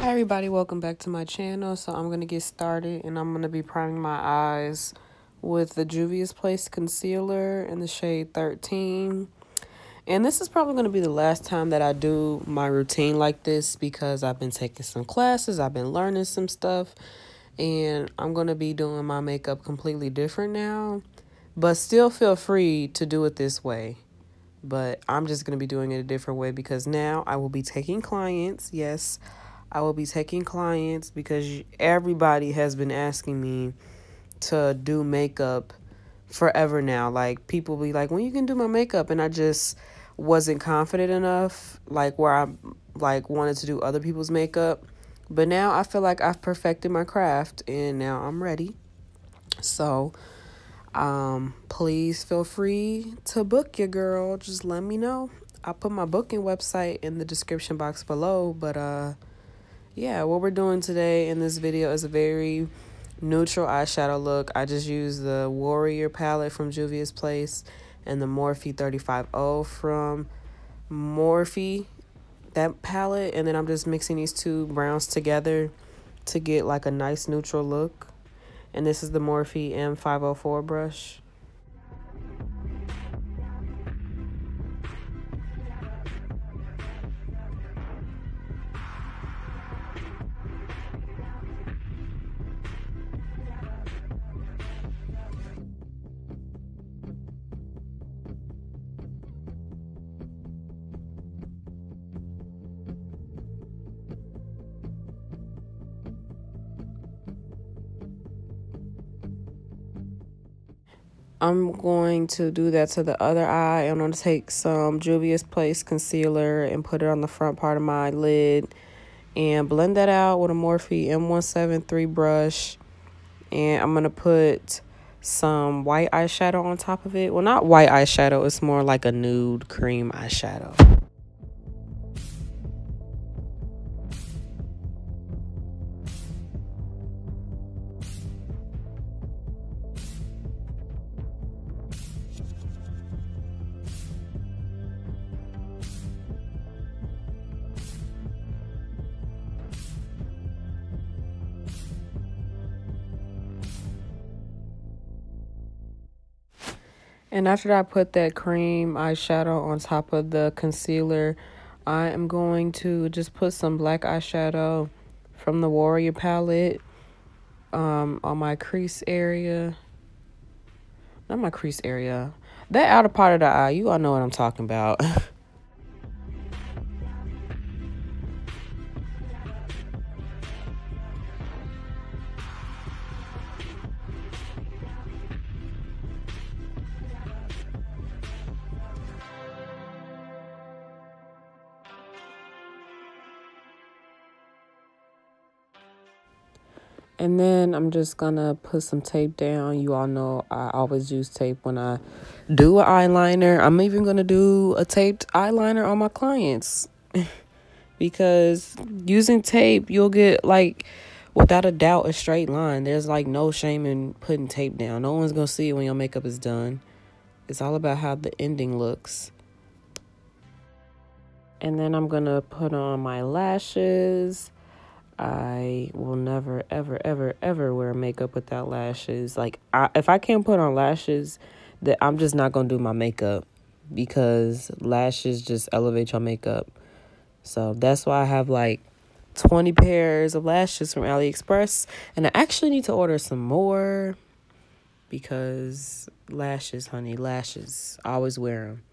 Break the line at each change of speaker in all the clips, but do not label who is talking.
Hi everybody, welcome back to my channel. So I'm going to get started and I'm going to be priming my eyes with the Juvia's Place concealer in the shade 13. And this is probably going to be the last time that I do my routine like this because I've been taking some classes, I've been learning some stuff, and I'm going to be doing my makeup completely different now. But still feel free to do it this way. But I'm just going to be doing it a different way because now I will be taking clients. Yes, I will be taking clients because everybody has been asking me to do makeup forever now. Like, people be like, when you can do my makeup? And I just wasn't confident enough, like where I like wanted to do other people's makeup. But now I feel like I've perfected my craft and now I'm ready. So please feel free to book your girl. Just let me know. I'll put my booking website in the description box below. But yeah, what we're doing today in this video is a very neutral eyeshadow look. I just used the Warrior palette from Juvia's Place and the Morphe 35O from Morphe, that palette. And then I'm just mixing these two browns together to get like a nice neutral look. And this is the Morphe M504 brush. I'm going to do that to the other eye. I'm going to take some Juvia's Place concealer and put it on the front part of my lid and blend that out with a Morphe M173 brush. And I'm going to put some white eyeshadow on top of it. Well, not white eyeshadow. It's more like a nude cream eyeshadow. And after I put that cream eyeshadow on top of the concealer, I am going to just put some black eyeshadow from the Warrior palette on my crease area. Not my crease area. That outer part of the eye, you all know what I'm talking about. And then I'm just gonna put some tape down. You all know I always use tape when I do an eyeliner. I'm even gonna do a taped eyeliner on my clients. Because using tape, you'll get, like, without a doubt, a straight line. There's like no shame in putting tape down. No one's gonna see it when your makeup is done. It's all about how the ending looks. And then I'm gonna put on my lashes. I will never, ever, ever, ever wear makeup without lashes. Like, if I can't put on lashes, that I'm just not going to do my makeup because lashes just elevate your makeup. So that's why I have like 20 pairs of lashes from AliExpress. And I actually need to order some more because lashes, honey, lashes. I always wear them.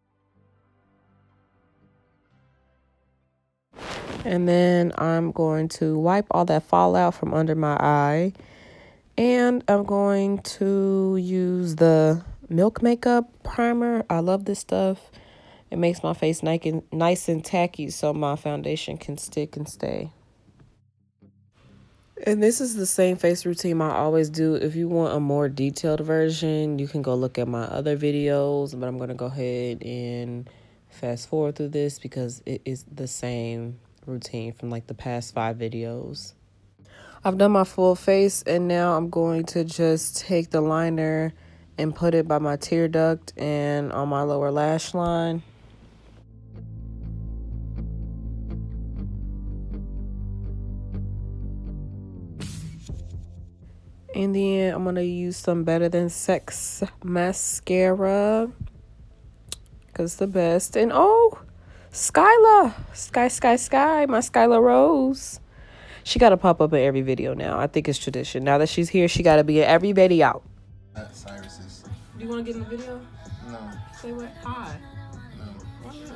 And then I'm going to wipe all that fallout from under my eye. And I'm going to use the Milk Makeup Primer. I love this stuff. It makes my face nice and tacky so my foundation can stick and stay. And this is the same face routine I always do. If you want a more detailed version, you can go look at my other videos. But I'm going to go ahead and fast forward through this because it is the same routine from like the past 5 videos. I've done my full face and now I'm going to just take the liner and put it by my tear duct and on my lower lash line. And then I'm going to use some Better Than Sex mascara. Because the best. And oh, Skyla. Sky. My Skyla Rose. She got to pop up in every video now. I think it's tradition. Now that she's here, she got to be in every video.
Cyrus's.
Do you want to get in the video?
No.
Say what? Hi.
No.
Why not?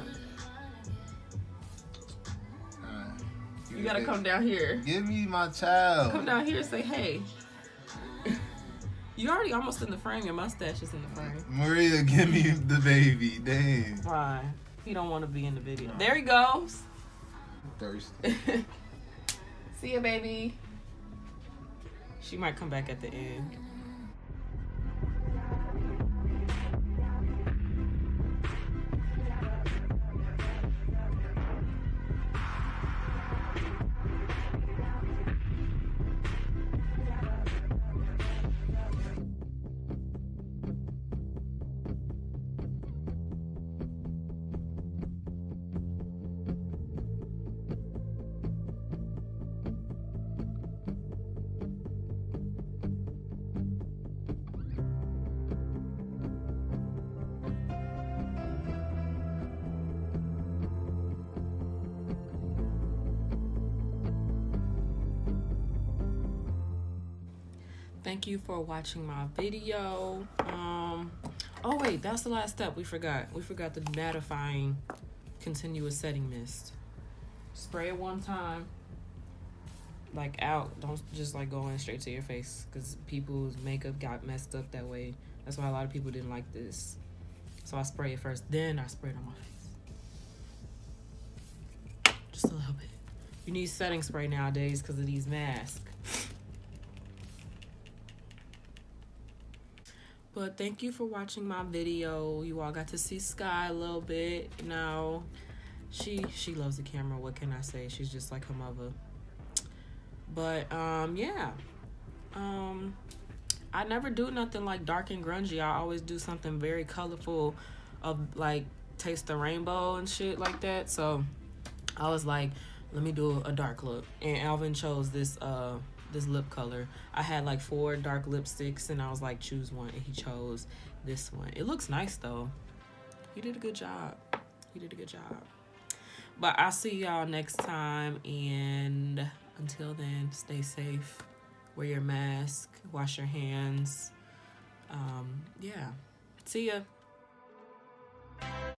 You
You got to come down here.
Give me my child.
Come down here and say, hey. You already almost in the frame. Your mustache is in the frame.
Maria, give me the baby. Dang.
Why? He don't want to be in the video. There he goes.
Thirsty.
See ya, baby. She might come back at the end. Thank you for watching my video. Oh wait, that's the last step. We forgot the mattifying continuous setting mist. Spray it one time, like out. Don't just like go in straight to your face, because people's makeup got messed up that way. That's why a lot of people didn't like this. So I spray it first, then I spray it on my face. Just a little bit. You need setting spray nowadays because of these masks. But thank you for watching my video. You all got to see Sky a little bit. You know, she loves the camera. What can I say? She's just like her mother. But yeah. I never do nothing like dark and grungy. I always do something very colorful of like Taste the Rainbow and shit like that. So I was like, let me do a dark look. And Alvin chose this lip color. I had like 4 dark lipsticks and I was like, choose one, and he chose this one. It looks nice though. He did a good job. But I'll see y'all next time, and until then, stay safe, wear your mask, wash your hands. Yeah, see ya.